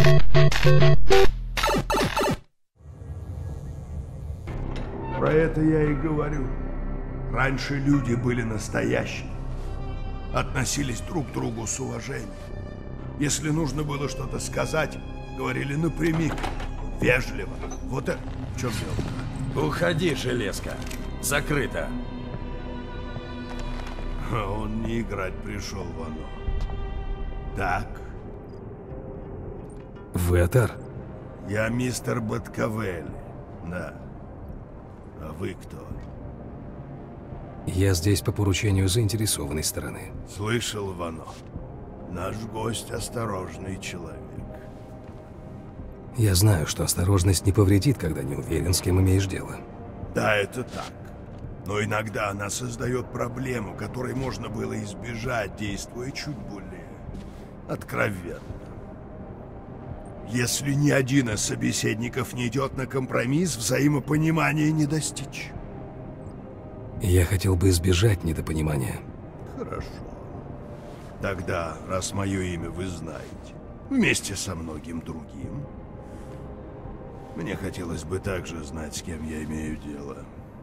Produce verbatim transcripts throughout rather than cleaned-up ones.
Про это я и говорю. Раньше люди были настоящие. Относились друг к другу с уважением. Если нужно было что-то сказать, говорили напрямик, вежливо. Вот это... В чем дело? Уходи, железка. Закрыто. Он не играть пришел в оно. Так? Вы Атар? Я мистер Баткавелли. Да. А вы кто? Я здесь по поручению заинтересованной стороны. Слышал, Вано. Наш гость осторожный человек. Я знаю, что осторожность не повредит, когда не уверен, с кем имеешь дело. Да, это так. Но иногда она создает проблему, которой можно было избежать, действуя чуть более откровенно. Если ни один из собеседников не идет на компромисс, взаимопонимания не достичь. Я хотел бы избежать недопонимания. Хорошо. Тогда, раз мое имя вы знаете, вместе со многим другим, мне хотелось бы также знать, с кем я имею дело.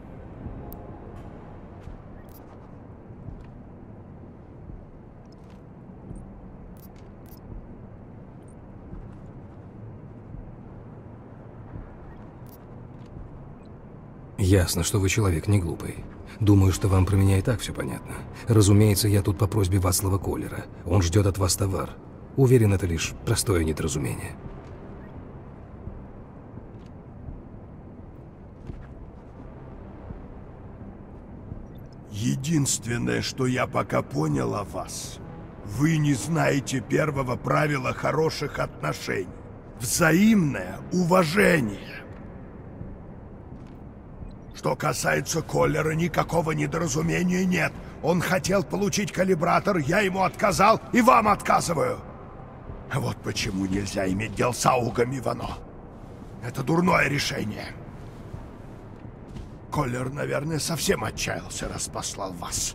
Ясно, что вы человек не глупый. Думаю, что вам про меня и так все понятно. Разумеется, я тут по просьбе Вацлава Коллера. Он ждет от вас товар. Уверен, это лишь простое недоразумение. Единственное, что я пока понял о вас, вы не знаете первого правила хороших отношений. Взаимное уважение. Что касается Коллера, никакого недоразумения нет. Он хотел получить калибратор, я ему отказал и вам отказываю. Вот почему нельзя иметь дел с аугами, Вано. Это дурное решение. Коллер, наверное, совсем отчаялся, раз послал вас.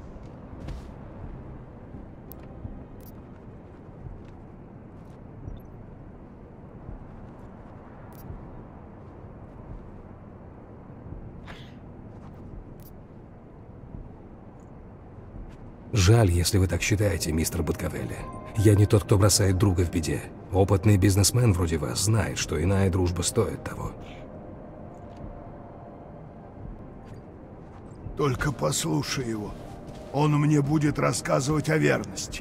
Жаль, если вы так считаете, мистер Баткавелли. Я не тот, кто бросает друга в беде. Опытный бизнесмен вроде вас знает, что иная дружба стоит того. Только послушай его. Он мне будет рассказывать о верности.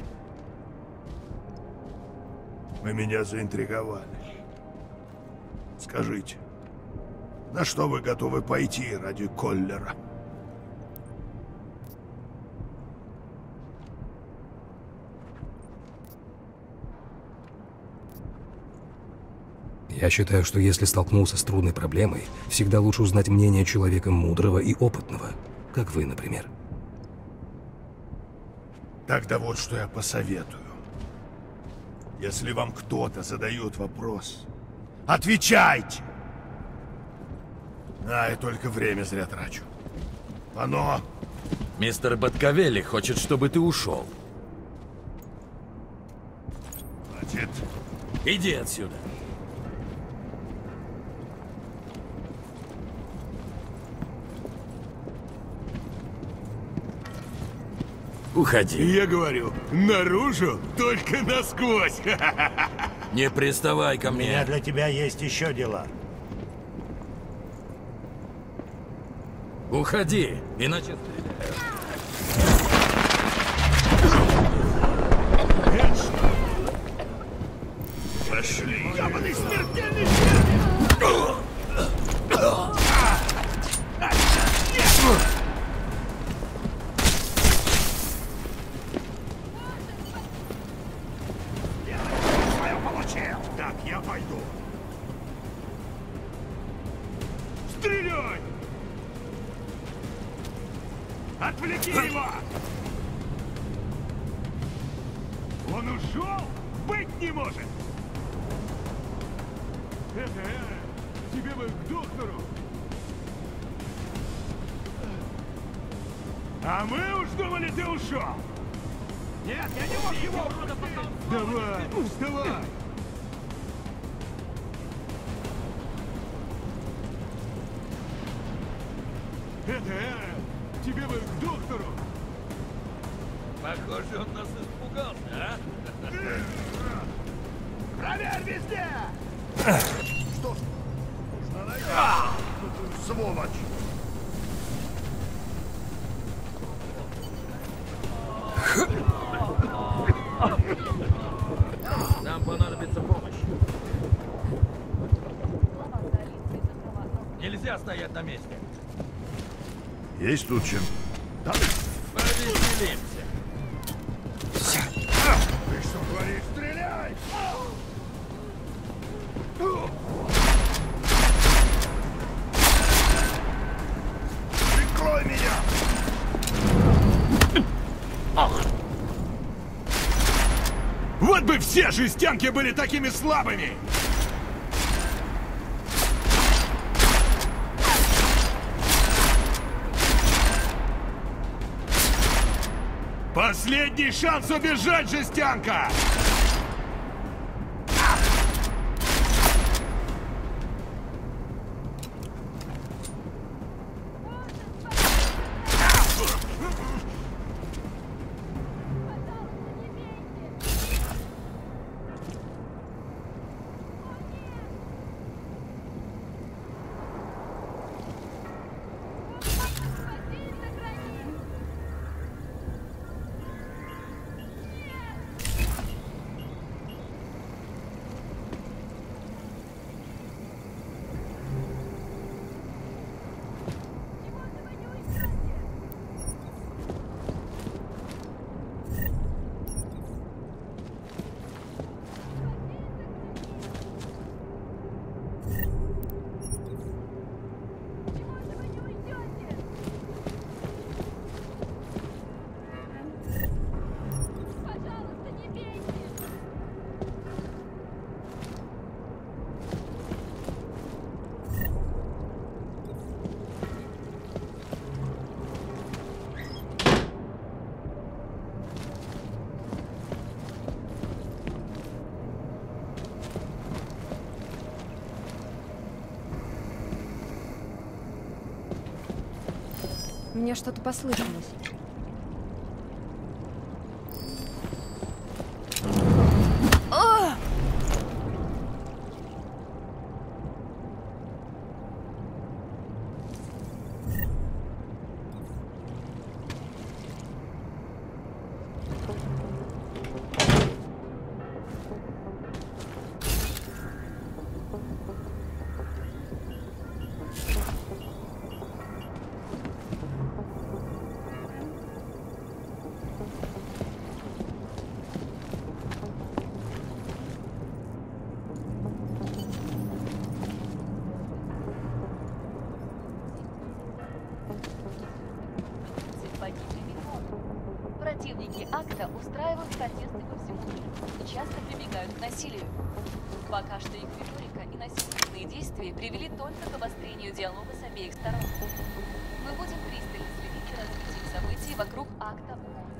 Вы меня заинтриговали. Скажите, на что вы готовы пойти ради Коллера? Я считаю, что если столкнулся с трудной проблемой, всегда лучше узнать мнение человека мудрого и опытного, как вы, например. Тогда вот что я посоветую. Если вам кто-то задает вопрос, отвечайте! А, я только время зря трачу. Оно... Мистер Баткавелли хочет, чтобы ты ушел. Хватит. Иди отсюда. Уходи. Я говорю, наружу, только насквозь. Не приставай ко У мне. меня для тебя есть еще дела. Уходи, иначе... Пошли. Ебаный смертельный! Так, я пойду. Стреляй! Отвлеки его! Он ушел? Быть не может! Это, э, тебе бы к доктору! А мы уж думали, ты ушел! Нет, я не мог его! Давай, вставай! Это Эра! Тебе бы к доктору! Похоже, он нас испугался, а? Проверь везде! Что ж, нужно найти эту сволочь. Нам понадобится помощь. Нельзя стоять на месте. Есть тут чем? Да. Повеселимся. Ты что творишь? Стреляй! Прикрой меня! Вот бы все жестянки были такими слабыми! Последний шанс убежать, жестянка! Мне что-то послышалось. Противники акта устраивают протесты по всему миру и часто прибегают к насилию. Пока что их риторика и насильственные действия привели только к обострению диалога с обеих сторон. Мы будем пристально следить за развитием событий вокруг акта.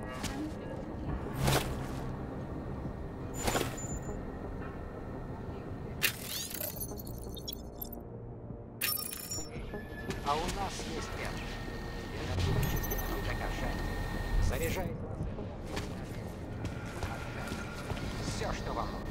А у нас есть это. Энергетический предокошение. Заряжай. Все, что вам нужно.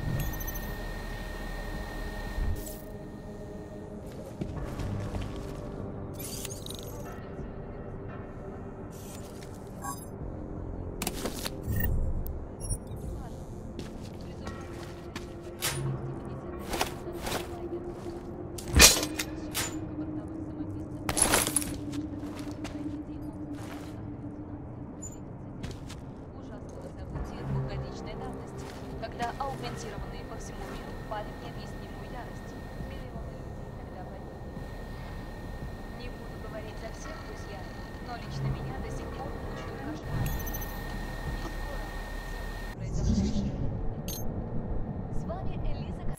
Когда аугментированные по всему миру пали в необъяснимую ярость. Миллионы людей тогда погибли. Не буду говорить за всех, друзья, но лично меня до сих пор мучают кошмары. И скоро произошедшее. С вами Элиза К...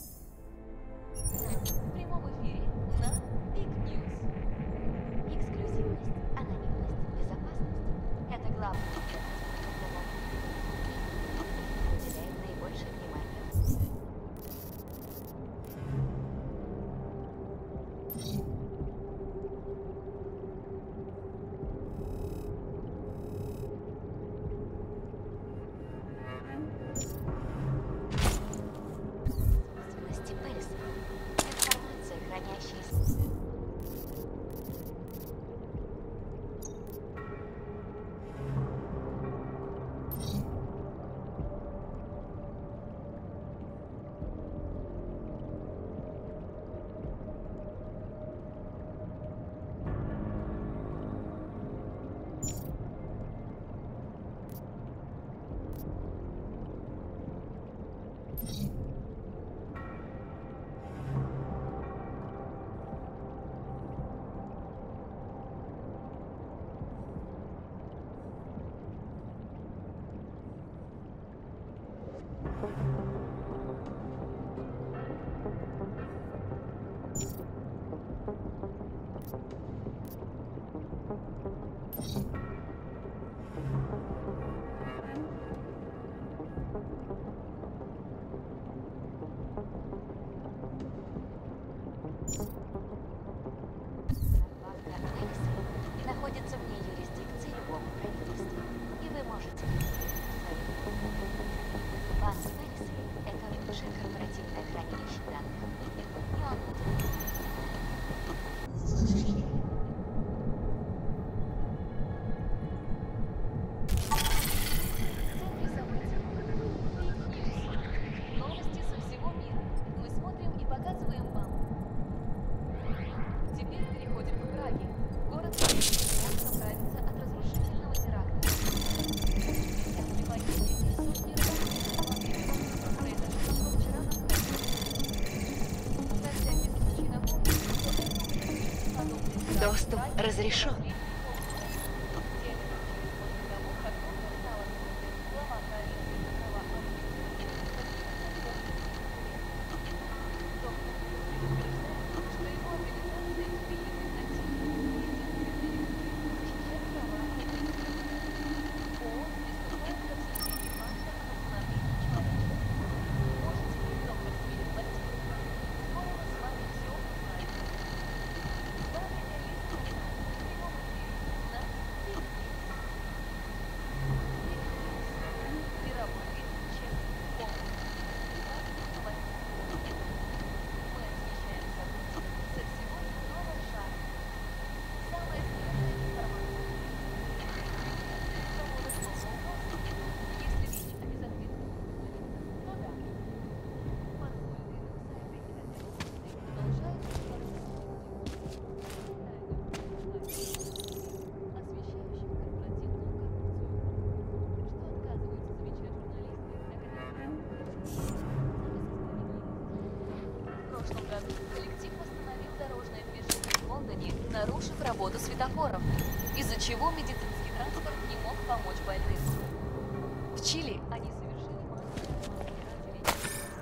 В прямом эфире на Big News. Эксклюзивность, анонимность, безопасность – это главное. Уделяем наибольшее внимание. находится вне юрисдикции любого правительства, и вы можете Банк Пэлисы — это лучшее корпоративное хранилище данных в мире, и он будет. Новости со всего мира. Мы смотрим и показываем вам. Теперь переходим к Праге. Город может оправиться от разрушительного теракта. Внимание, сотни рабочих произошло вчера на Праге. На всякий случай напомню, что это подобный Доступ разрешен. Коллектив остановил дорожное движение в Лондоне, нарушив работу светофоров, из-за чего медицинский транспорт не мог помочь больным. В Чили они совершили массовое отделение.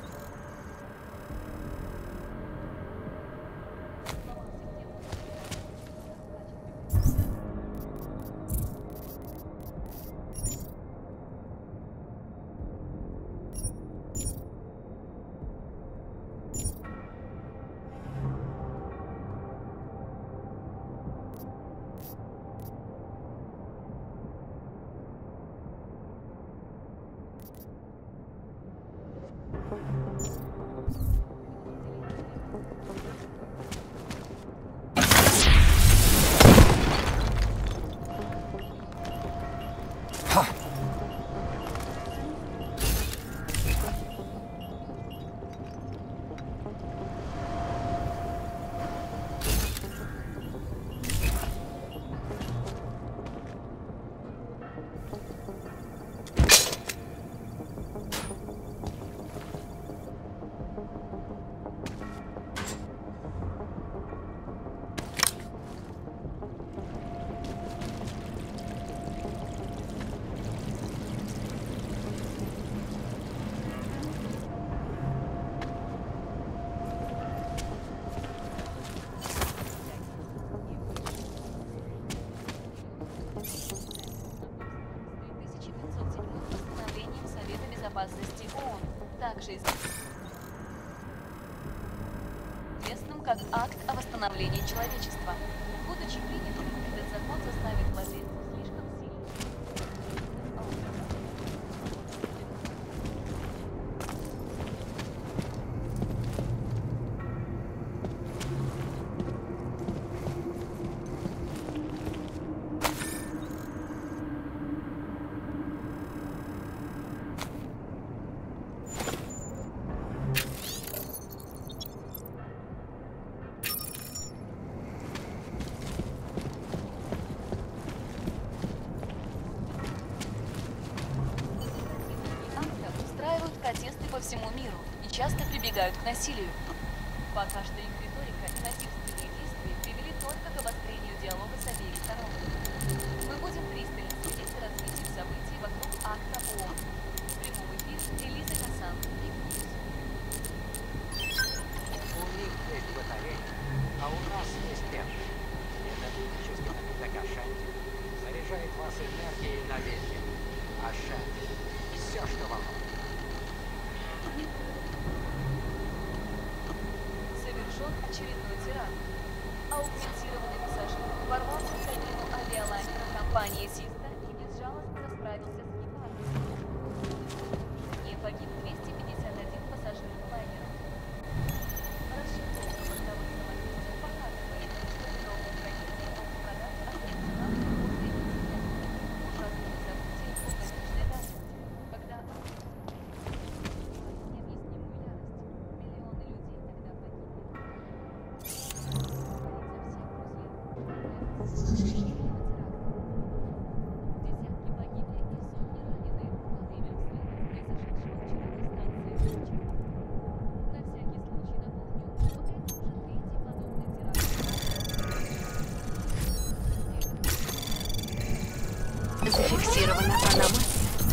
Безопасности ООН, также известным как Акт о восстановлении человечества. Будучи принятым, этот закон заставит владельцев слишком сильно. Протесты по всему миру и часто прибегают к насилию. Пока что их риторика и насильственные действия привели только к обострению диалога с обеих сторон. Мы будем пристально следить за развитием событий вокруг акта ООН. В прямом эфире Элиза Касан. очередной теракт. Аугментированный пассажир ворвался в кабину авиалайнера компании «Систа» и безжалостно расправился с экипажем. Не погиб двести пятьдесят один пассажир лайнера. Расшифровка бортовых самописцев показывает, что виновник трагедии мог продать автомобиль после инцидента. Ужасные события пугали дальности, когда необъяснимую ярость. Миллионы людей тогда погибли. Десятки погибли и сотни ранены во время взрыва, произошедшего вчера на станции Сочи. На всякий случай напомню, что это уже третий подобный теракт. Зафиксирована аномалия.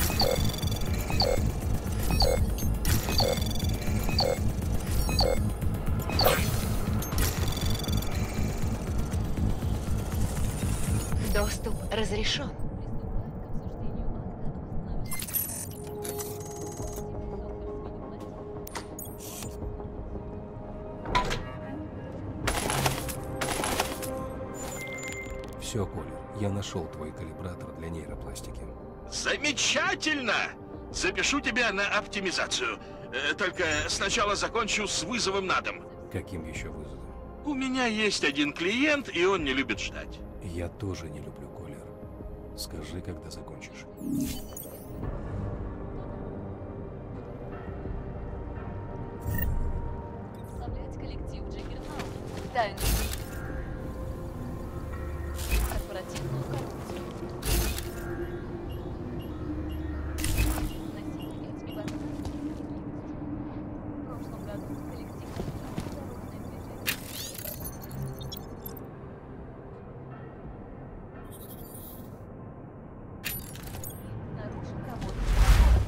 Доступ разрешен. Все, Колер, я нашел твой калибратор для нейропластики. Замечательно! Запишу тебя на оптимизацию. Э, Только сначала закончу с вызовом на дом. Каким еще вызовом? У меня есть один клиент, и он не любит ждать. Я тоже не люблю, Колер. Скажи, когда закончишь. Представлять коллектив Джиггернаут. Тайну. Корпоративную коррупцию. Насилие и возможность. В прошлом году коллектив «Дорожное движение». Нарушил работу светофора.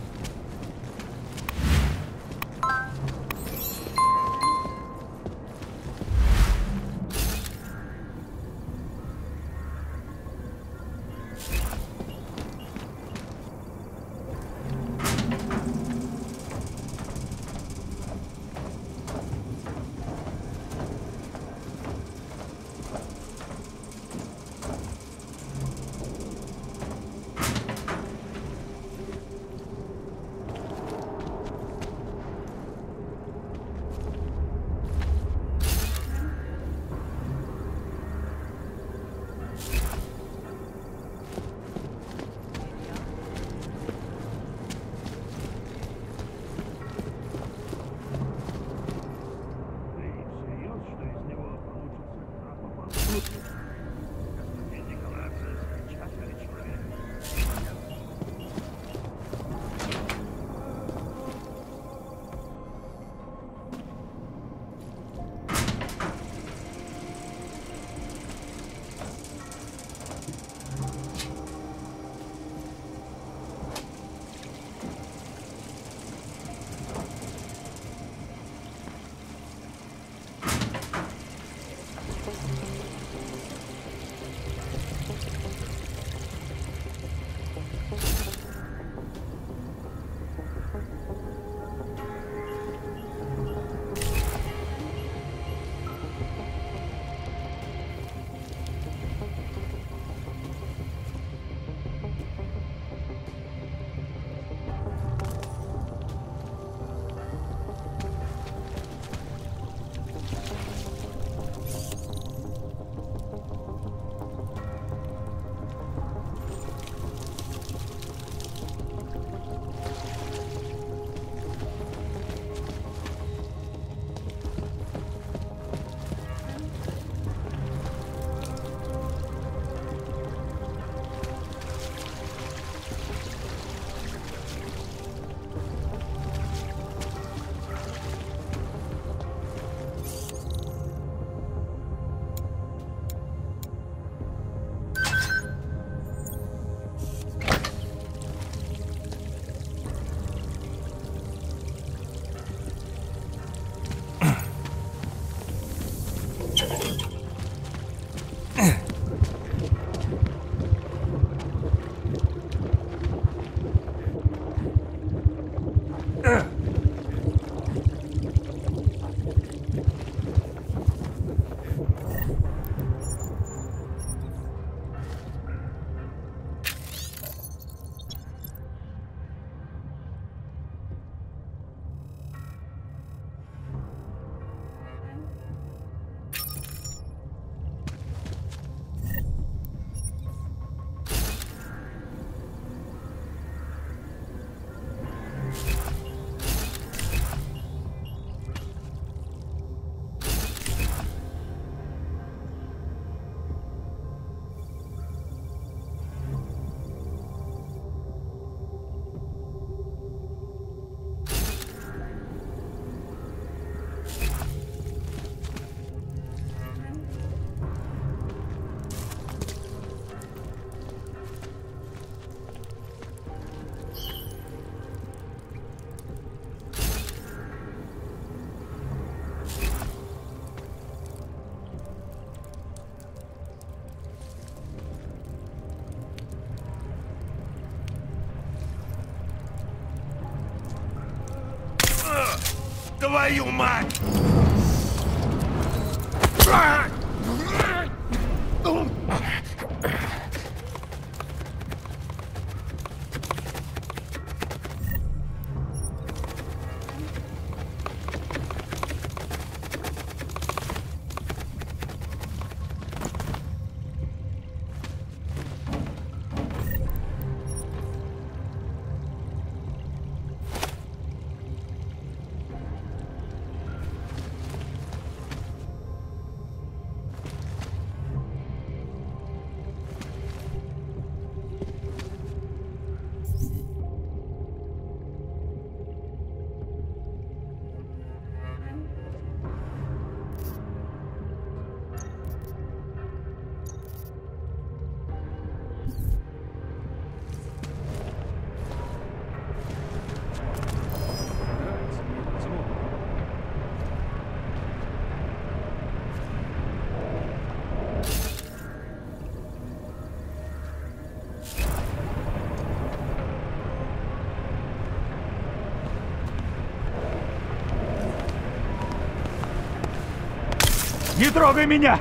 Твою мать! Не трогай меня!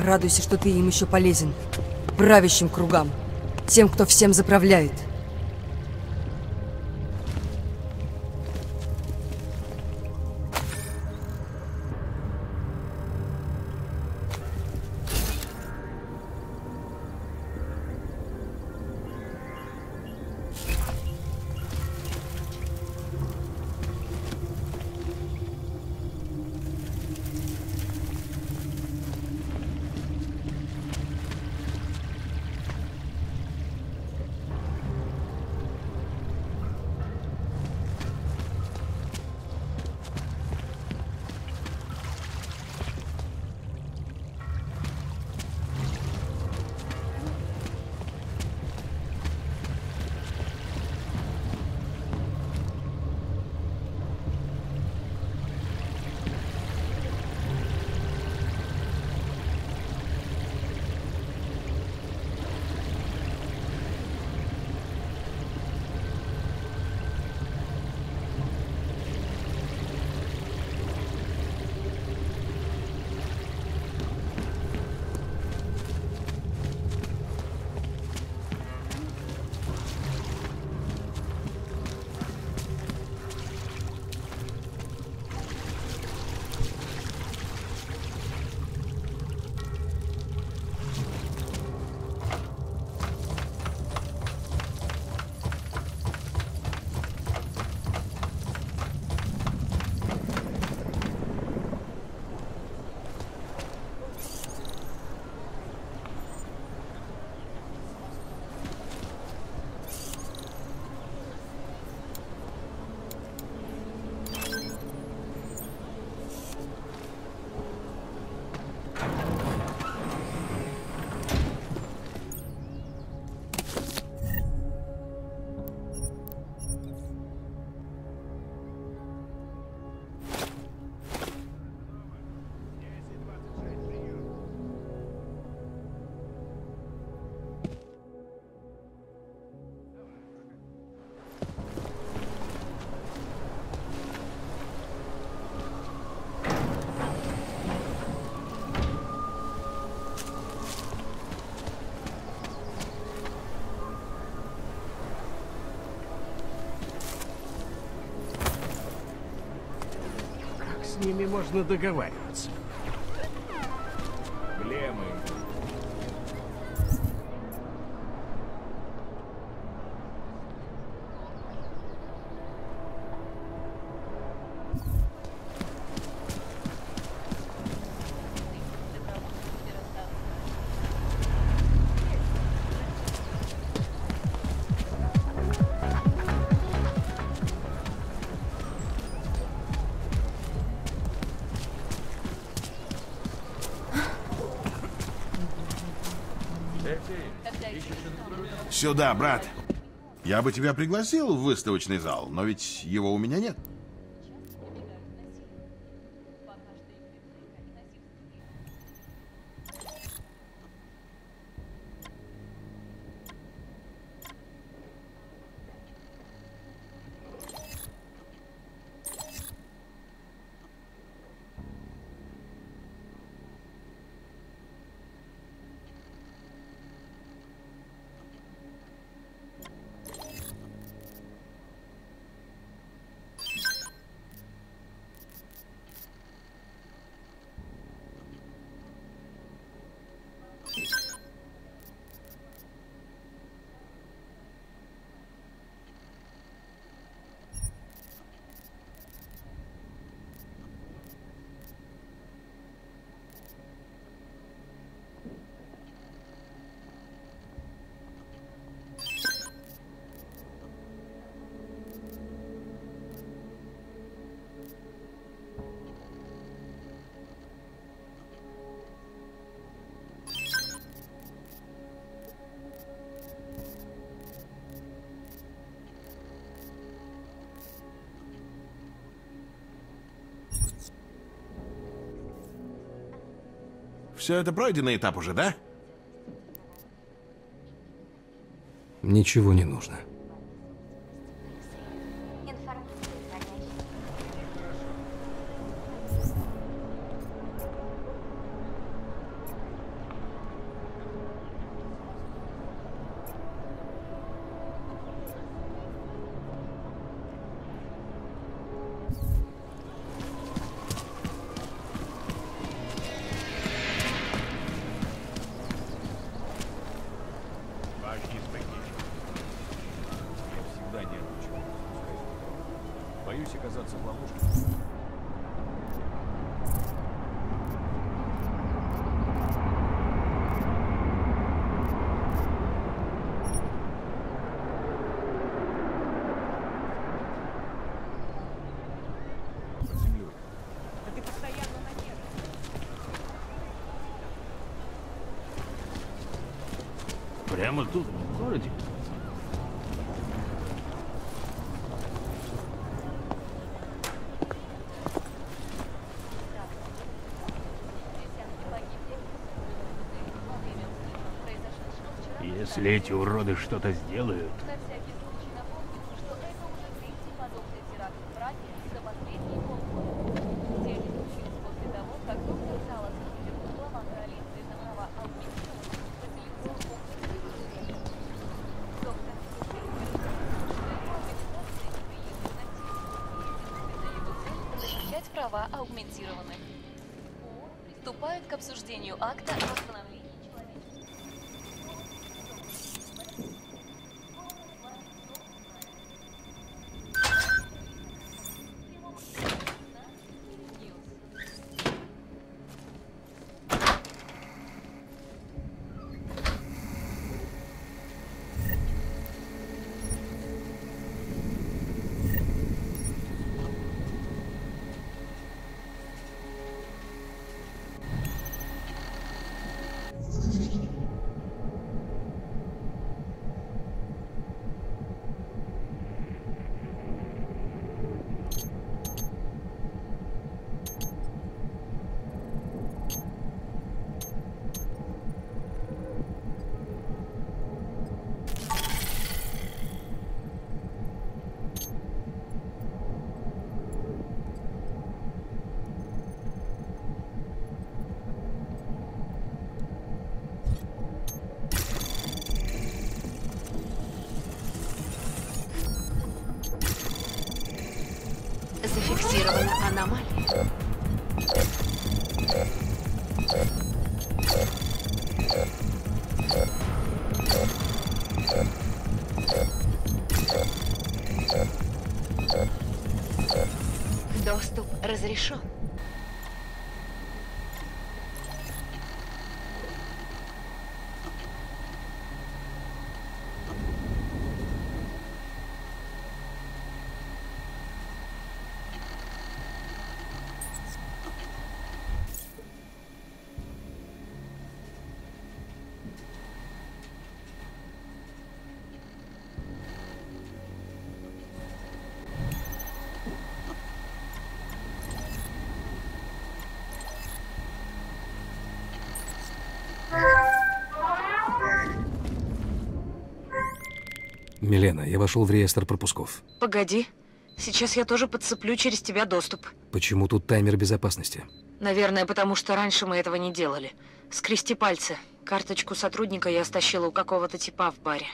Радуйся, что ты им еще полезен. Правящим кругам. Тем, кто всем заправляет. С ними можно договариваться. Глемы. Сюда, брат. Я бы тебя пригласил в выставочный зал, но ведь его у меня нет. Все это пройденный этап уже, да? Ничего не нужно. Прямо тут, в городе? Если эти уроды что-то сделают... Защищать права аугментированных. Приступают к обсуждению акта о восстановлении человечества. Зафиксирована аномалия. Доступ разрешен. Милена, я вошел в реестр пропусков. Погоди. Сейчас я тоже подцеплю через тебя доступ. Почему тут таймер безопасности? Наверное, потому что раньше мы этого не делали. Скрести пальцы. Карточку сотрудника я стащила у какого-то типа в баре.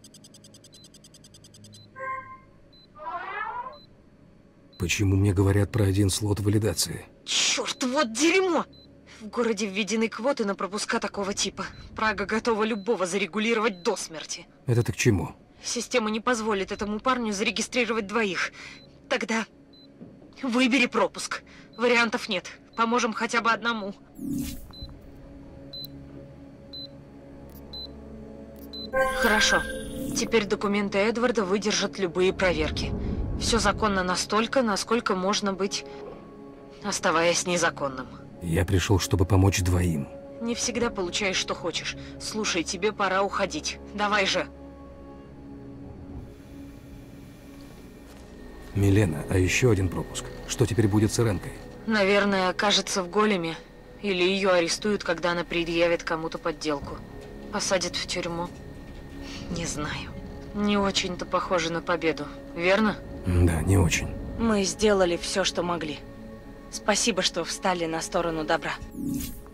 Почему мне говорят про один слот валидации? Черт, вот дерьмо! В городе введены квоты на пропуска такого типа. Прага готова любого зарегулировать до смерти. Это ты к чему? Система не позволит этому парню зарегистрировать двоих. Тогда выбери пропуск. Вариантов нет. Поможем хотя бы одному. Хорошо. Теперь документы Эдварда выдержат любые проверки. Все законно настолько, насколько можно быть, оставаясь незаконным. Я пришел, чтобы помочь двоим. Не всегда получаешь, что хочешь. Слушай, тебе пора уходить. Давай же. Милена, а еще один пропуск. Что теперь будет с Иренкой? Наверное, окажется в големе. Или ее арестуют, когда она предъявит кому-то подделку. Посадят в тюрьму. Не знаю. Не очень-то похоже на победу, верно? Да, не очень. Мы сделали все, что могли. Спасибо, что встали на сторону добра.